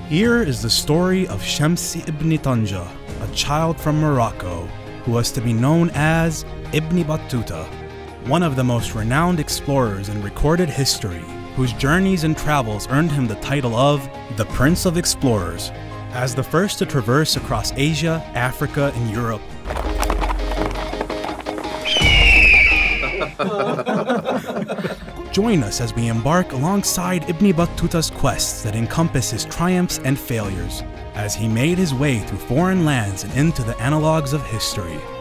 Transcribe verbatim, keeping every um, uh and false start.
Here is the story of Shamsi ibn Tanja, a child from Morocco, who was to be known as Ibn Battuta, one of the most renowned explorers in recorded history, whose journeys and travels earned him the title of the Prince of Explorers. As the first to traverse across Asia, Africa, and Europe, join us as we embark alongside Ibn Battuta's quests that encompass his triumphs and failures, as he made his way through foreign lands and into the analogues of history.